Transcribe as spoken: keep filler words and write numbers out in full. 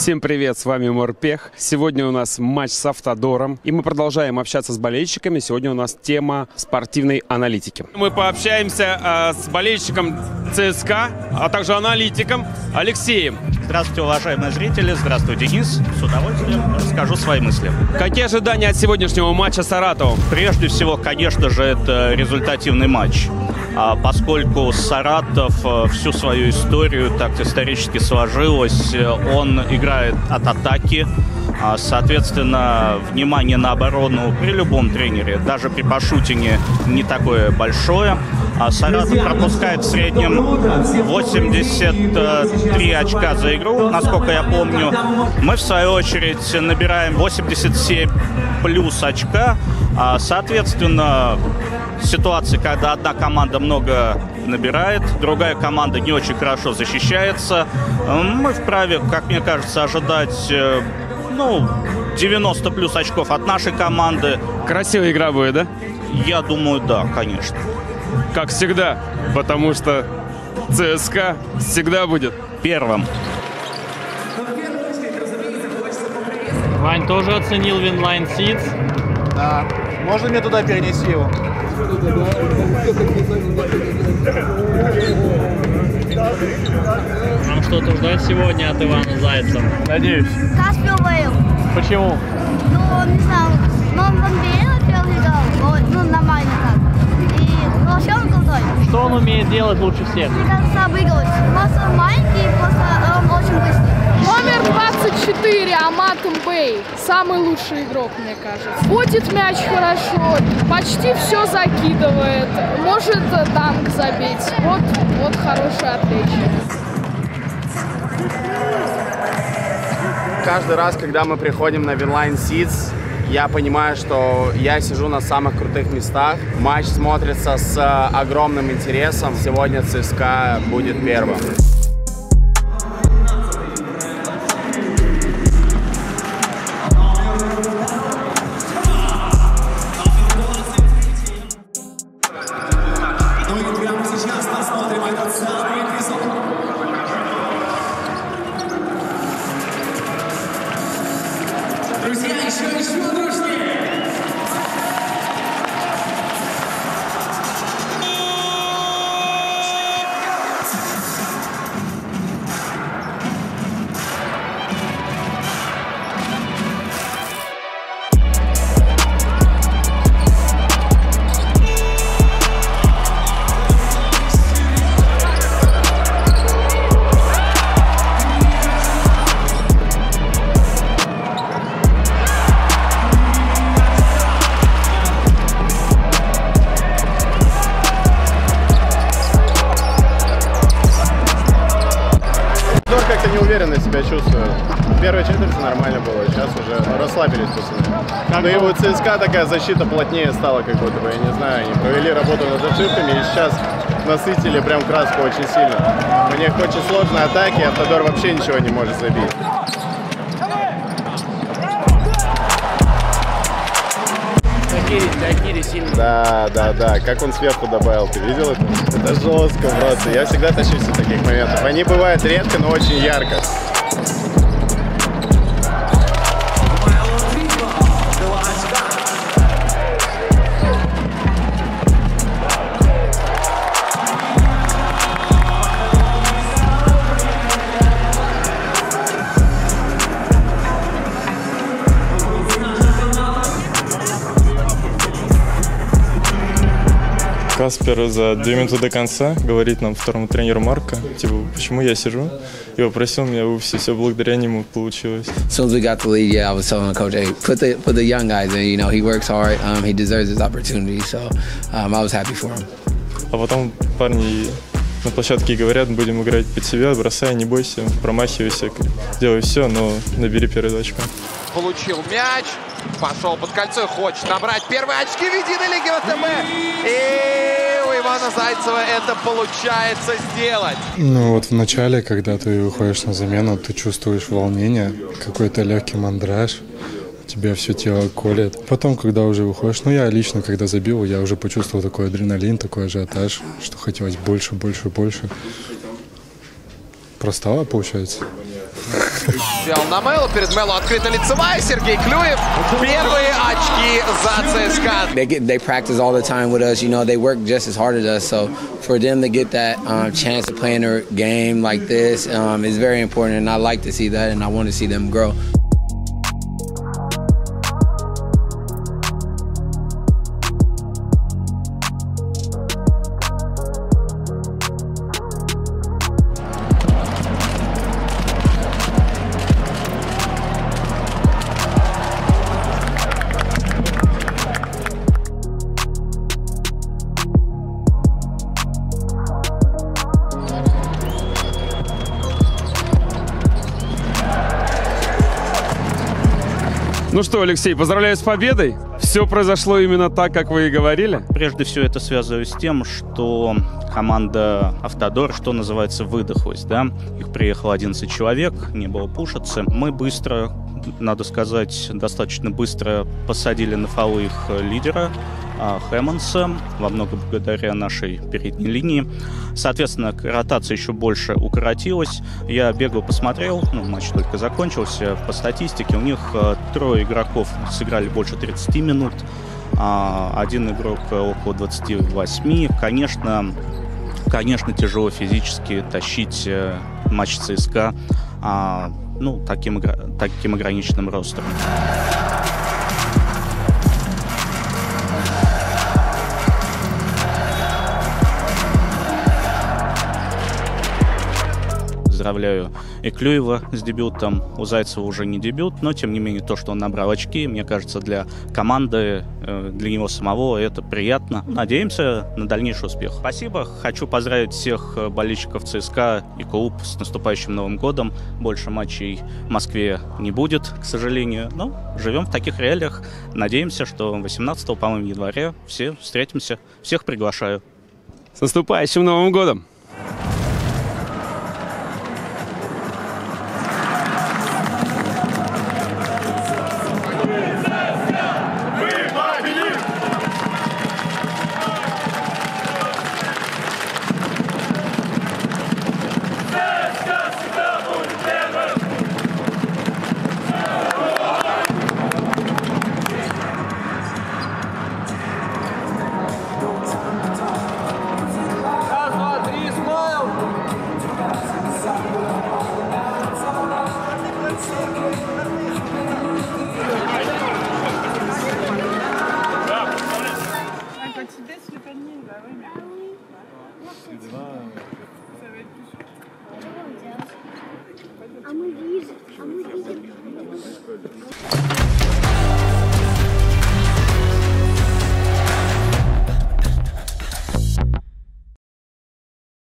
Всем привет, с вами Морпех. Сегодня у нас матч с Автодором, и мы продолжаем общаться с болельщиками. Сегодня у нас тема спортивной аналитики. Мы пообщаемся э, с болельщиком ЦСКА, а также аналитиком Алексеем. Здравствуйте, уважаемые зрители. Здравствуй, Денис. С удовольствием расскажу свои мысли. Какие ожидания от сегодняшнего матча с Саратовом? Прежде всего, конечно же, это результативный матч. Поскольку Саратов всю свою историю так исторически сложилось, он играет от атаки. Соответственно, внимание на оборону при любом тренере, даже при Пашутине, не такое большое. Саратов пропускает в среднем восемьдесят три очка за игру, насколько я помню. Мы, в свою очередь, набираем восемьдесят семь плюс очка. Соответственно, ситуации, когда одна команда много набирает, другая команда не очень хорошо защищается, мы вправе, как мне кажется, ожидать ну, девяносто плюс очков от нашей команды. Красивая игра будет, да? Я думаю, да, конечно. Как всегда, потому что ЦСКА всегда будет первым. Вань тоже оценил Winline Seats? Да. Можно мне туда перенести его? Нам что-то ждать сегодня от Ивана Зайцева? Надеюсь. Каспио Вейл. Почему? Ну, не знаю, но он бомбил первый гол, ну, нормально так. И ну, вообще он крутой. Что он умеет делать лучше всех? Мне кажется, обыгрывать. Просто маленький, просто он очень быстрый. Номер двадцать четыре, Амат Мбей. Самый лучший игрок, мне кажется. Водит мяч хорошо, почти все закидывает. Может данк забить. Вот, вот хороший отличник. Каждый раз, когда мы приходим на Winline Seats, я понимаю, что я сижу на самых крутых местах. Матч смотрится с огромным интересом. Сегодня ЦСКА будет первым. Друзья, еще, еще дружнее! Как-то неуверенно себя чувствую. В первой четверти нормально было, сейчас уже расслабились пацаны. Но и у ЦСКА такая защита плотнее стала, как будто бы, я не знаю, они провели работу над ошибками и сейчас насытили прям краску очень сильно. У них очень сложные атаки, Автодор вообще ничего не может забить. Да, да, да. Как он сверху добавил, ты видел это? Это жестко просто. Я всегда тащусь в таких моментов. Они бывают редко, но очень ярко. Каспер за две минуты до конца говорит нам, второму тренеру Марка, типа, почему я сижу, и попросил меня вывести, все благодаря нему получилось. As soon as we got the lead, yeah, I was telling the coach, hey, put the put the young guys in. You know, he works hard, um, he deserves his opportunity, so um, I was happy for him. А потом парни на площадке говорят, будем играть под себя, бросай, не бойся, промахивайся, делай все, но набери передачку. Получил мяч, пошел под кольцо, хочет набрать первые очки в единой лиге ВТБ. И у Ивана Зайцева это получается сделать. Ну вот в начале, когда ты выходишь на замену, ты чувствуешь волнение, какой-то легкий мандраж. тебя все тело колет. Потом, когда уже выходишь, ну я лично, когда забил, я уже почувствовал такой адреналин, такой ажиотаж, что хотелось больше, больше, больше. Простало, получается. Взял на Мелу, перед Мелу открыта лицевая, Сергей Клюев. Первые очки за ЦСКА. They get, they practice all the time with us, you know, they work just as hard as us, so for them to get that um, chance to play in a game like this um, is very important, and I like to see that, and I want to see them grow. Ну что, Алексей, поздравляю с победой. Все произошло именно так, как вы и говорили. Прежде всего, это связываю с тем, что команда «Автодор», что называется, выдохлась. Да? Их приехало одиннадцать человек, не было пушицы. Мы быстро, надо сказать, достаточно быстро посадили на фолы их лидера Хэммонса, во многом благодаря нашей передней линии. Соответственно, ротация еще больше укоротилась. Я бегал, посмотрел, ну, матч только закончился. По статистике у них трое игроков сыграли больше тридцати минут, один игрок около двадцати восьми. Конечно, конечно, тяжело физически тащить матч ЦСКА ну, таким, таким ограниченным ростером. Поздравляю и Клюева с дебютом. У Зайцева уже не дебют, но тем не менее то, что он набрал очки, мне кажется, для команды, для него самого это приятно. Надеемся на дальнейший успех. Спасибо. Хочу поздравить всех болельщиков ЦСКА и клуб с наступающим Новым годом. Больше матчей в Москве не будет, к сожалению. Но живем в таких реалиях. Надеемся, что восемнадцатого, по-моему, января все встретимся. Всех приглашаю. С наступающим Новым годом! А мы видим, а мы видим.